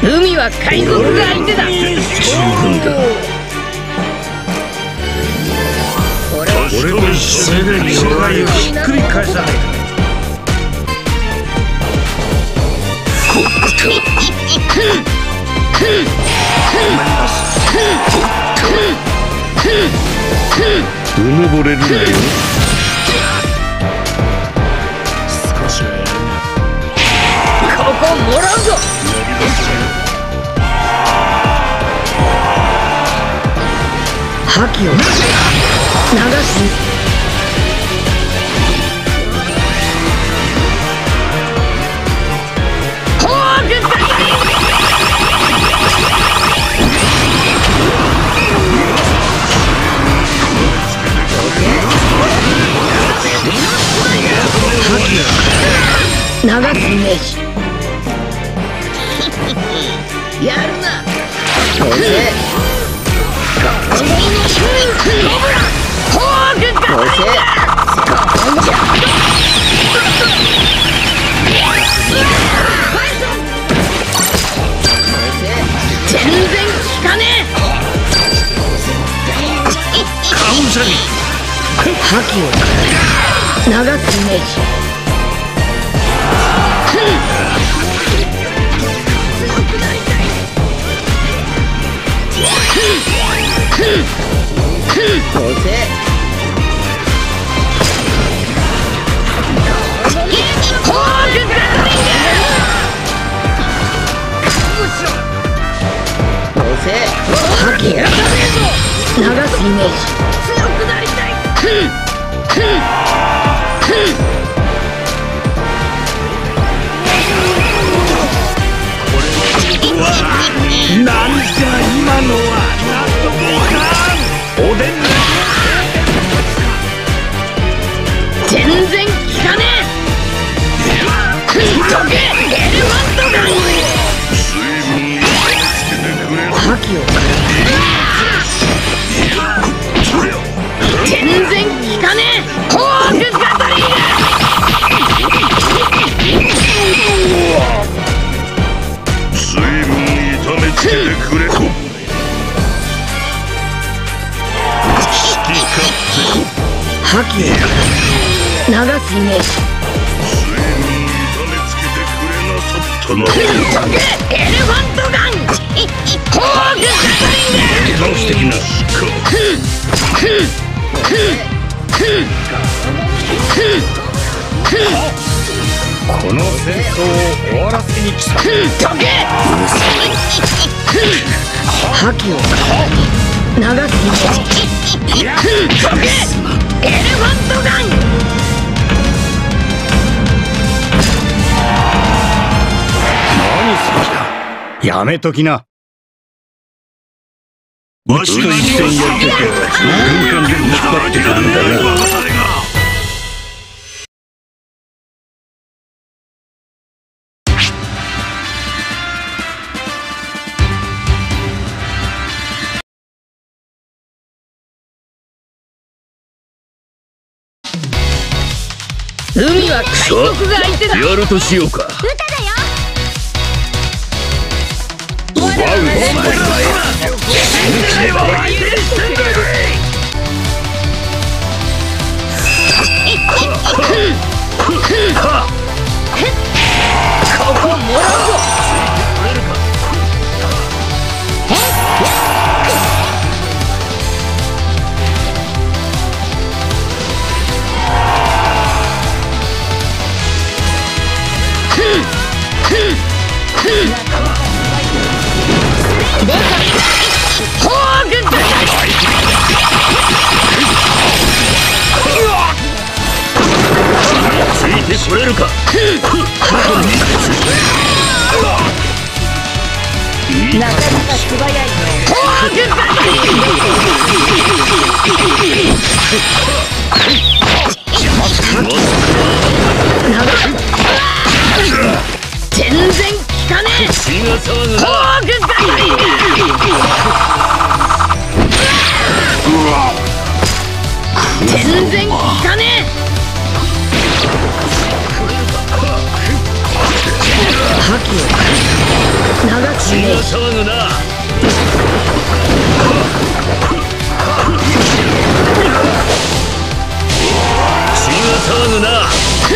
海は海賊が相手だ。 十分だ。俺と一緒に世界をひっくり返さないか。うぬぼれるなよ。少しここもらうぞ。覇気を流す。流すイメージ。やるな。これで全然効かねえ。覇気を流すイメージ。流すイメージ。強くなりたい。 なんじゃ今のは。納得いかん。おでん全然効かねえ。どけエレファントガン。覇気を全然効かねえ。ホークガトリング。 水分に痛めつけてくれ。好き勝手。 覇気を流すイメージ。 水分に痛めつけてくれなさったな。 どけエレファントガン。ホークガトリング。 倒してきな。この戦争を終わらせに来た。 どけ覇気を流すイメージ。どけエレファントガン。 何する気だ。やめときな。わしと一戦やりたきゃ軍艦で引っ張ってくるんだな。 海は海賊が相手だ。 やるとしようか。 歌だよ。 奪うぞ。 ここもらうぞ。 ついてこれるか。 なかなか素早い。全然効かねえ。 血が騒ぐな。 全然効かねえ。覇気を流すイメー騒ぐな。血が騒ぐな。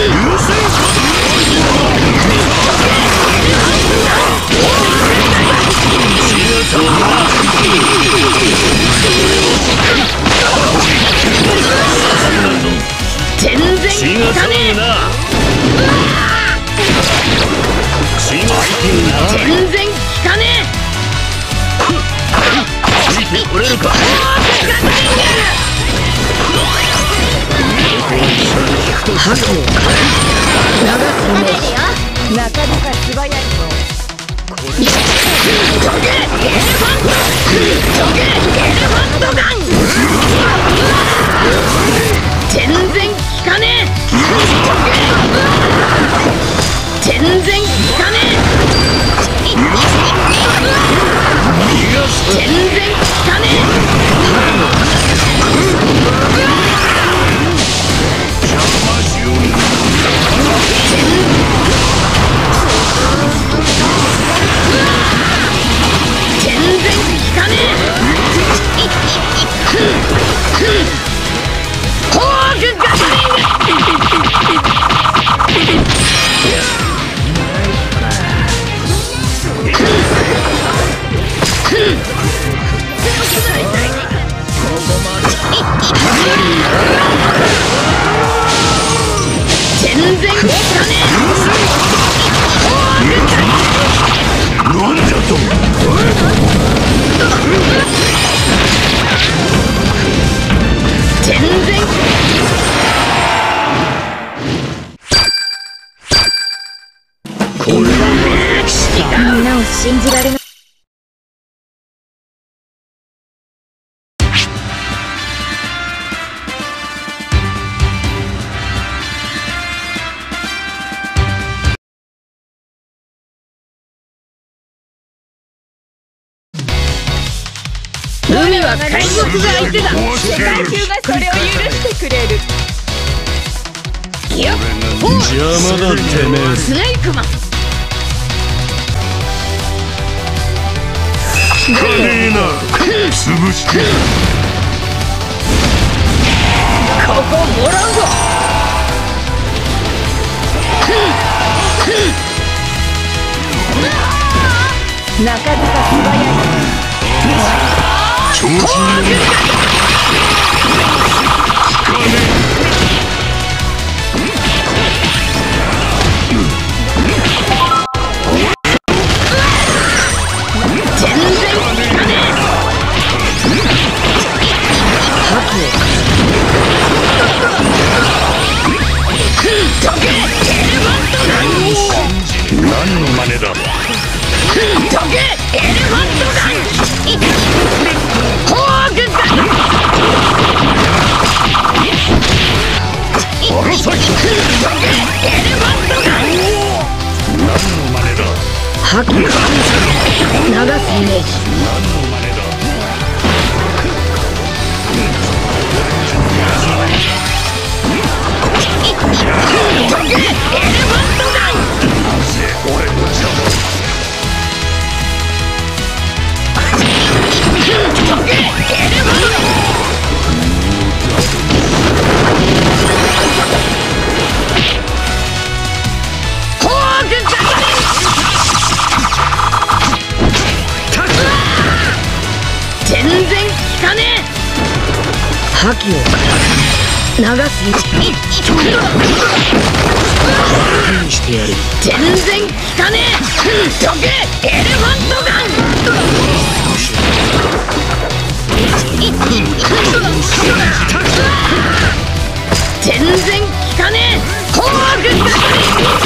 全然効かねえ。全然効かねえ。 取れるか。 覇気を流すイメージ。 なかなか素早いぞ。 全然効かねえ。全然効かねえ。全然効かね全然効かねえ。ホークガスリング。全然効かねえ。 なんじゃと。 全然これはみんなを信じられない。 海は海賊が相手だ。 世界中がそれを許してくれる。 いや、 邪魔だてめえ。 スネークマン。 かねえな。潰して。 ここもらうぞ。 なかなか素早い。 調子に乗る。かね全然効かねえ。覇気をどけ。エレファントガン。 何の真似だ。 どけ。エレファントガン。ホークガン。 あらさき。 どけ。エレファントガン。 何の真似だ。 覇気を流すイメージ。 何の真似だ。 どけ。エレファントガン。 なぜ俺の邪魔。 どけ。エレファントガン。ホークガスリング。全然効かねえ。覇気を流すイメージ。してやる。全然効かねえ。どけ。エレファントガン。全然効かねえ。ホークガスリング。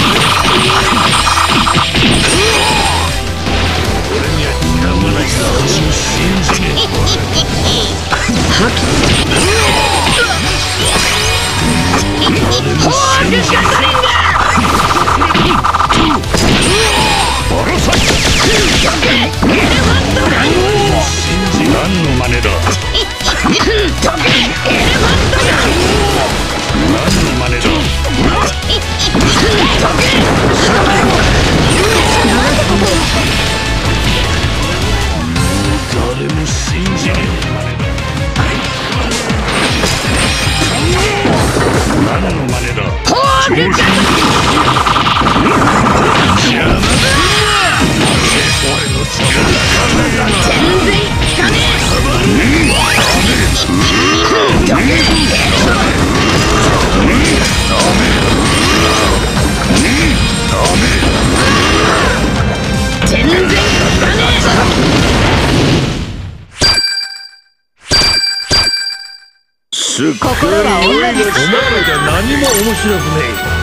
覇気。ホークガスリング。エレファントガン。 何の真似だ。 どけ。エレファントガン。 何の真似だ。 どけ。 何の真似だ。 ほう出た。全然効かねえ。全然効かねすっかりお前らじゃ何も面白くねえ。